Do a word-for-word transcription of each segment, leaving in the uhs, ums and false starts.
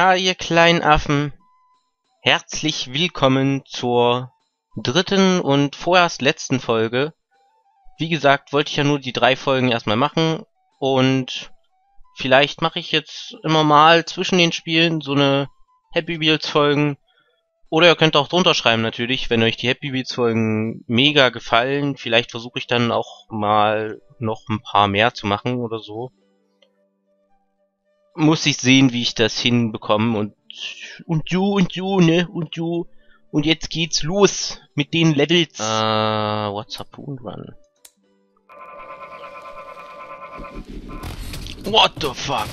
Ja, ihr kleinen Affen, herzlich willkommen zur dritten und vorerst letzten Folge. Wie gesagt, wollte ich ja nur die drei Folgen erstmal machen und vielleicht mache ich jetzt immer mal zwischen den Spielen so eine Happy Wheels Folgen. Oder ihr könnt auch drunter schreiben natürlich, wenn euch die Happy Wheels Folgen mega gefallen. Vielleicht versuche ich dann auch mal noch ein paar mehr zu machen oder so. Muss ich sehen, wie ich das hinbekomme und und du und du, ne, und du. Und jetzt geht's los mit den Levels. Äh, uh, what's Harpoon Run? What the fuck?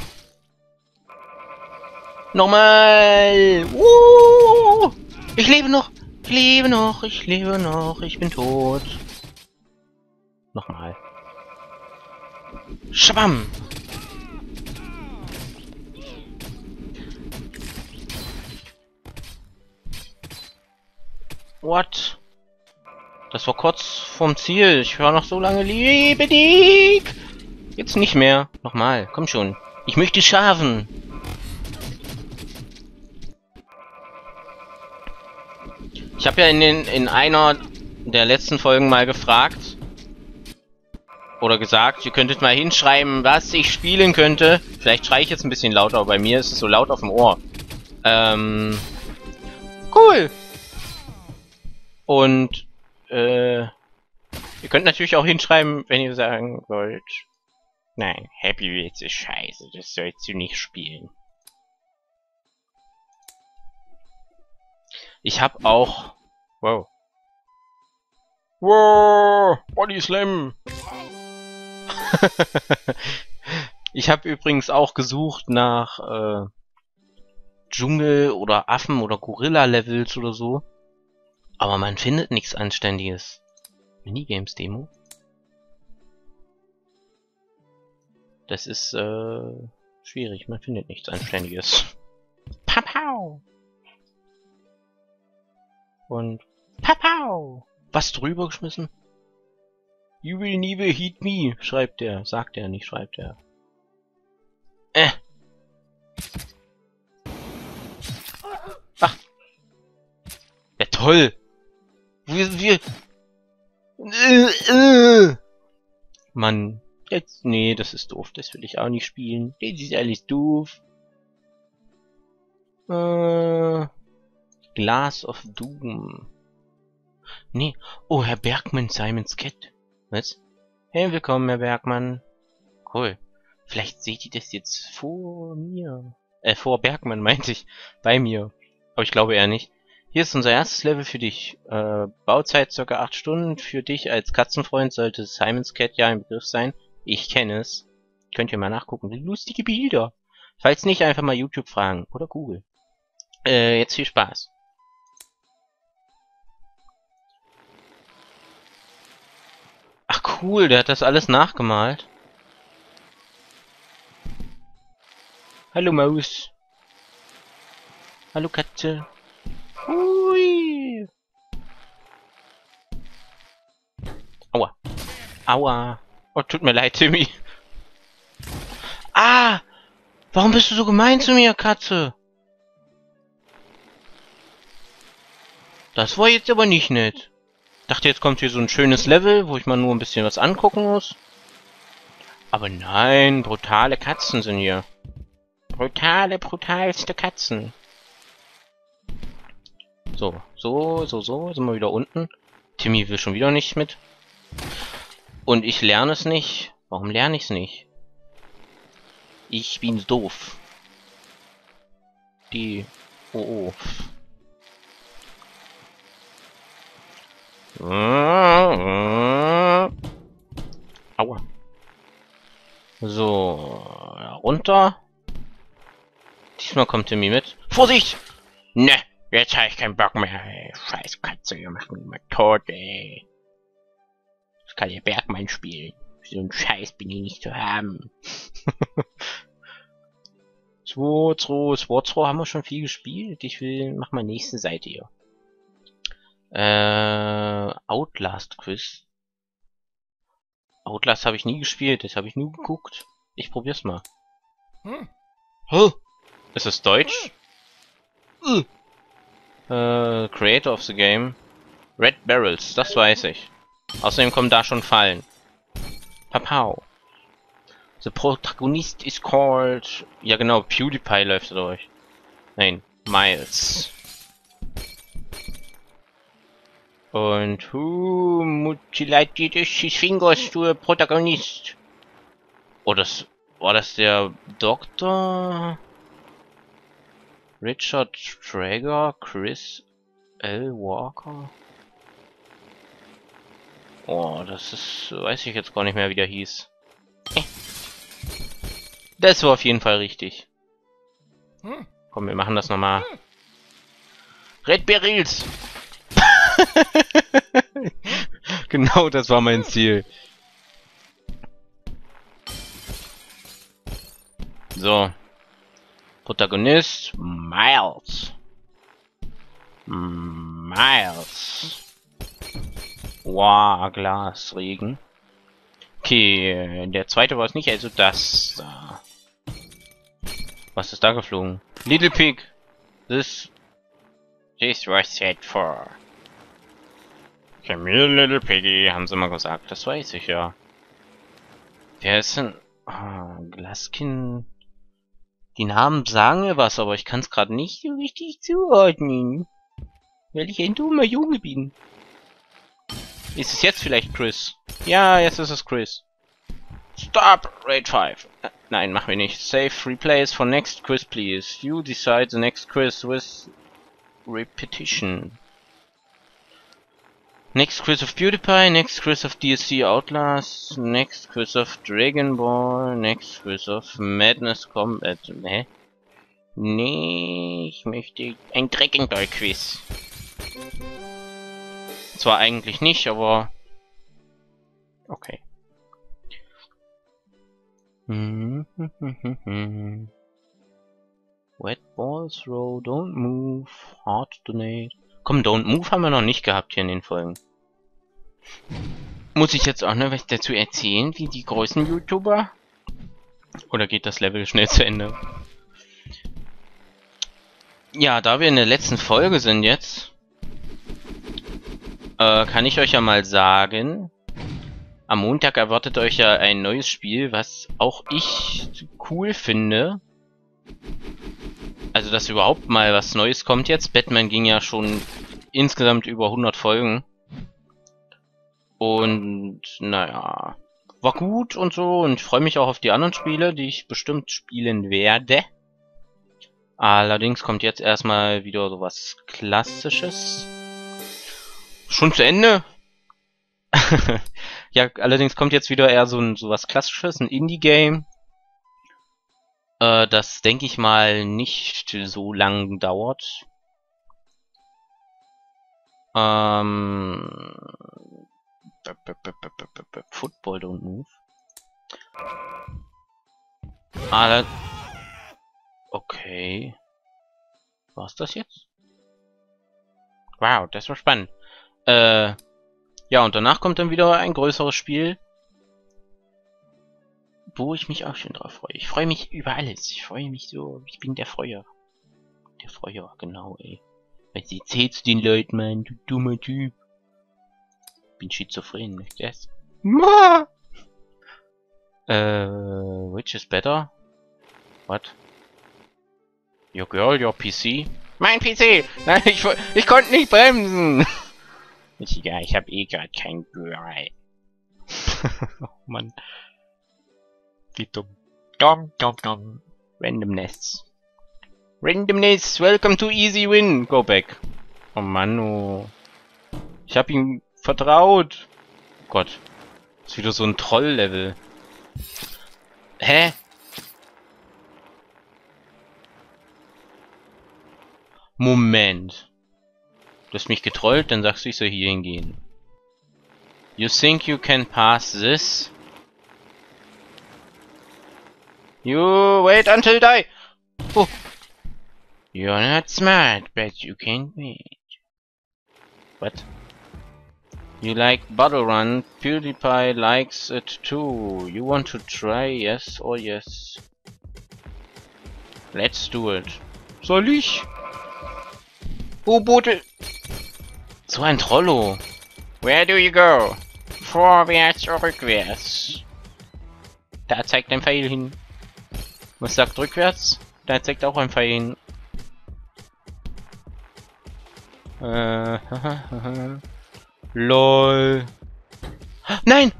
Nochmal! Uh, ich lebe noch! Ich lebe noch! Ich lebe noch! Ich bin tot! Nochmal. Schabam! What? Das war kurz vorm Ziel. Ich war noch so lange lebendig. Jetzt nicht mehr. Nochmal. Komm schon. Ich möchte schaffen. Ich habe ja in, den, in einer der letzten Folgen mal gefragt. Oder gesagt, ihr könntet mal hinschreiben, was ich spielen könnte. Vielleicht schreie ich jetzt ein bisschen lauter, aber bei mir ist es so laut auf dem Ohr. Ähm... Cool! Und, äh, ihr könnt natürlich auch hinschreiben, wenn ihr sagen wollt, nein, Happy Wheels ist scheiße, das sollst du nicht spielen. Ich hab auch, wow. Wow, Body Slam! Ich habe übrigens auch gesucht nach, äh, Dschungel- oder Affen- oder Gorilla-Levels oder so. Aber man findet nichts Anständiges. Minigames-Demo? Das ist, äh, schwierig. Man findet nichts Anständiges. Papau! Und Papau! Was drüber geschmissen? You will never hit me, schreibt er. Sagt er, nicht schreibt er. Äh! Ach! Ja, toll! Wir, wir... Äh, äh. Mann, jetzt... Nee, das ist doof. Das will ich auch nicht spielen. Das ist alles doof. Äh... Glass of Doom. Nee. Oh, Herr Bergmann, Simon's Cat. Was? Hey, willkommen, Herr Bergmann. Cool. Vielleicht seht ihr das jetzt vor mir. Äh, vor Bergmann meinte ich. Bei mir. Aber ich glaube eher nicht. Hier ist unser erstes Level für dich. Äh, Bauzeit ca. acht Stunden. Für dich als Katzenfreund sollte Simon's Cat ja ein Begriff sein. Ich kenne es. Könnt ihr mal nachgucken. Lustige Bilder. Falls nicht, einfach mal YouTube fragen. Oder Google. Äh, jetzt viel Spaß. Ach cool, der hat das alles nachgemalt. Hallo Maus. Hallo Katze. Hui. Aua. Aua. Oh, tut mir leid, Timmy. Ah! Warum bist du so gemein zu mir, Katze? Das war jetzt aber nicht nett. Dachte, jetzt kommt hier so ein schönes Level, wo ich mal nur ein bisschen was angucken muss. Aber nein, brutale Katzen sind hier. Brutale, brutalste Katzen. So, so, so, so, sind wir wieder unten. Timmy will schon wieder nicht mit. Und ich lerne es nicht. Warum lerne ich es nicht? Ich bin doof. Die... Oh, oh. Aua. So, runter. Diesmal kommt Timmy mit. Vorsicht! Ne, jetzt habe ich keinen Bock mehr. Ey. Scheiß Katze, ihr macht mich mal tot, ey. Das kann ja Bergmann spielen. So ein Scheiß bin ich nicht zu haben. zwei, zwei, zwei, zwei haben wir schon viel gespielt. Ich will, mach mal nächste Seite hier. Äh, Outlast Quiz. Outlast habe ich nie gespielt, das habe ich nur geguckt. Ich probier's mal. Hm. Huh. Ist es Deutsch? Äh, Creator of the Game. Red Barrels, das weiß ich. Außerdem kommen da schon Fallen. Papau. The protagonist is called... Ja genau, PewDiePie läuft da durch. Nein, Miles. Und who mutilated his fingers to a protagonist? Oh, das... War das der Doktor? Richard Traeger? Chris L. Walker? Oh, das ist... Weiß ich jetzt gar nicht mehr, wie der hieß. Das war auf jeden Fall richtig. Komm, wir machen das nochmal. Red Barrels! Genau, das war mein Ziel. So. Protagonist Miles. Miles. Wow, Glasregen. Okay, der zweite war es nicht, also das da. Was ist da geflogen? Little Pig. This. This was set for. Come here, Little Piggy, haben sie mal gesagt. Das weiß ich ja. Wer ist denn? Ah, Glaskin. Die Namen sagen mir was, aber ich kann es gerade nicht so richtig zuordnen. Weil ich ein dummer Junge bin. Ist es jetzt vielleicht Chris? Ja, jetzt ist es Chris. Stop! Raid five. Äh, nein, machen wir nicht. Save replays for next quiz, please. You decide the next quiz with repetition. Next quiz of PewDiePie, next quiz of D L C Outlast, next quiz of Dragon Ball, next quiz of Madness Combat. Hä? Nee, ich möchte ein Dragon Ball Quiz. Zwar eigentlich nicht, aber... Okay. Wet Ball Throw, Don't Move, Hard Donate. Komm, Don't Move haben wir noch nicht gehabt hier in den Folgen. Muss ich jetzt auch noch was dazu erzählen, wie die großen YouTuber? Oder geht das Level schnell zu Ende? Ja, da wir in der letzten Folge sind jetzt, äh, kann ich euch ja mal sagen, am Montag erwartet euch ja ein neues Spiel, was auch ich cool finde. Also, dass überhaupt mal was Neues kommt jetzt. Batman ging ja schon insgesamt über hundert Folgen. Und, naja, war gut und so. Und ich freue mich auch auf die anderen Spiele, die ich bestimmt spielen werde. Allerdings kommt jetzt erstmal wieder sowas Klassisches. Schon zu Ende? Ja, allerdings kommt jetzt wieder eher so ein sowas Klassisches, ein Indie-Game. Äh, das denke ich mal nicht so lang dauert. Ähm... Football Don't Move. Ah, okay. War's das jetzt? Wow, das war spannend. Äh, ja, und danach kommt dann wieder ein größeres Spiel, wo ich mich auch schon drauf freue. Ich freue mich über alles. Ich freue mich so. Ich bin der Freuer. Der Freuer, genau, ey. Was erzählst du den Leuten, Mann? Du dummer Typ. Bin schizophren, nicht das? Ma! Äh, which is better? What? Your girl, your P C? Mein P C! Nein, ich, ich konnte nicht bremsen! Ist egal, ich habe eh gerade kein Girl. Oh Mann. Wie dumm. Dom, dom, dom. Randomness. Randomness, welcome to easy win. Go back. Oh Mann, oh. Ich hab ihm vertraut. Oh Gott. Das ist wieder so ein Troll-Level. Hä? Moment. Du hast mich getrollt, dann sagst du, ich soll hier hingehen. You think you can pass this? You wait until die. Oh. You're not smart, but you can wait. What? You like Battle Run? PewDiePie likes it too. You want to try? Yes or yes? Let's do it. Soll ich? U-Boote! So ein Trollo. Where do you go? Vorwärts oder rückwärts? Da zeigt ein Pfeil hin. Was sagt rückwärts? Da zeigt auch ein Pfeil hin. Äh, LOL. Nein!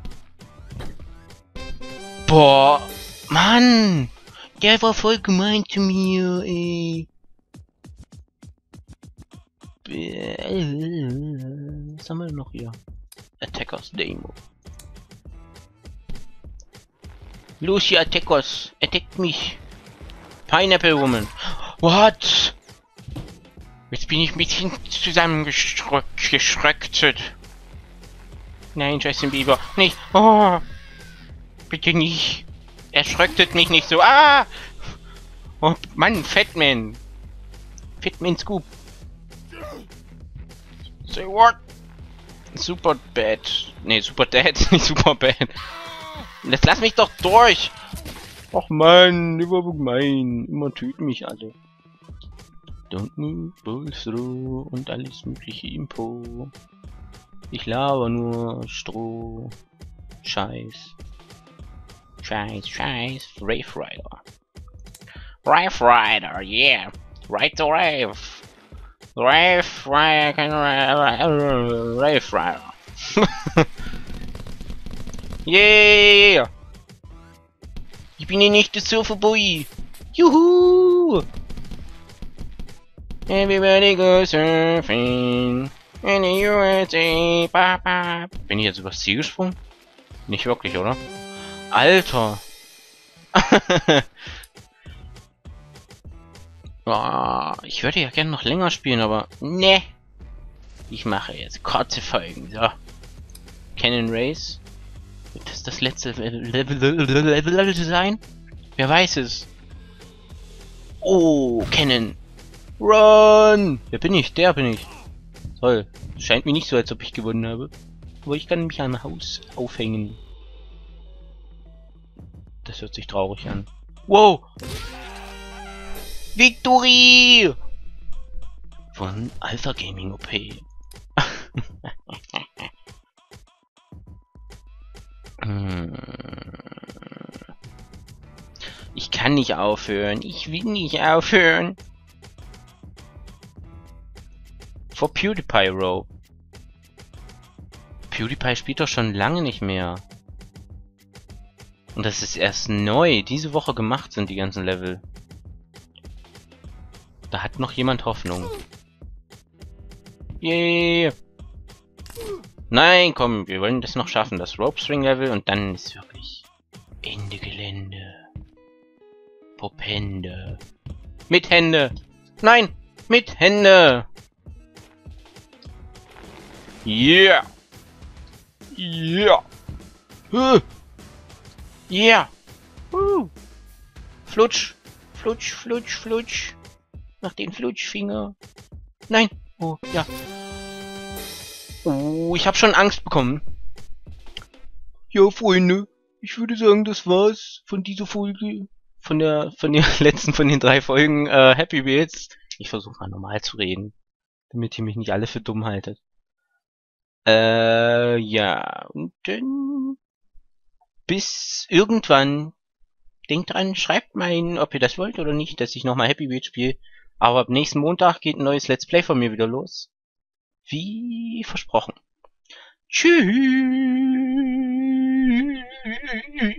Boah, Mann! Der war voll gemein zu mir, ey. Was haben wir noch hier? Attackers Demo. Los hier, Attackers! Attackt mich! Pineapple Woman! What? Jetzt bin ich ein bisschen zusammengeschröcktet. Nein, Justin Bieber. Nicht. Oh! Bitte nicht. Erschröcktet mich nicht so. Ah! Oh, Mann, Fatman. Fatman Scoop. Say what? Super bad. Nee, super dead. Nicht super bad. Jetzt lass mich doch durch. Ach Mann, immer gemein. Immer töten mich alle. Don't move, bulls through und alles mögliche Info. Ich laber nur Stroh. Scheiß. Scheiß, Scheiß. Rave Rider. Rave Rider, yeah. Ride the Rave. Rave Rider. Rave Rider. Yeah. Ich bin hier nicht der Surferboy. Juhu. Everybody go surfing in the U S A. Ba, ba. Bin ich jetzt übers Ziel gesprungen? Nicht wirklich, oder? Alter! Oh, ich würde ja gerne noch länger spielen, aber ne. Ich mache jetzt kurze Folgen. So. Cannon Race. Wird das das letzte Level sein? Wer weiß es? Oh, Cannon. Run! Wer bin ich? Der bin ich. Toll. Scheint mir nicht so, als ob ich gewonnen habe. Aber ich kann mich am Haus aufhängen. Das hört sich traurig an. Wow! Victory! Von Alpha Gaming O P. Ich kann nicht aufhören. Ich will nicht aufhören. For PewDiePie Row. PewDiePie spielt doch schon lange nicht mehr. Und das ist erst neu. Diese Woche gemacht sind die ganzen Level. Da hat noch jemand Hoffnung. Yay! Nein, komm, wir wollen das noch schaffen. Das Rope Swing Level und dann ist wirklich Ende Gelände. Popende. Mit Hände. Nein, mit Hände. Yeah. Yeah. Uh. Yeah. Uh. Flutsch. Flutsch, flutsch, flutsch. Nach den Flutschfinger. Nein. Oh, ja. Oh, ich habe schon Angst bekommen. Ja, Freunde. Ich würde sagen, das war's von dieser Folge. Von der, von der letzten von den drei Folgen äh, Happy Wheels. Ich versuche mal normal zu reden. Damit ihr mich nicht alle für dumm haltet. Äh, ja. Und dann bis irgendwann. Denkt dran, schreibt mal, ob ihr das wollt oder nicht, dass ich nochmal Happy Wheels spiele. Aber ab nächsten Montag geht ein neues Let's Play von mir wieder los. Wie versprochen. Tschüss.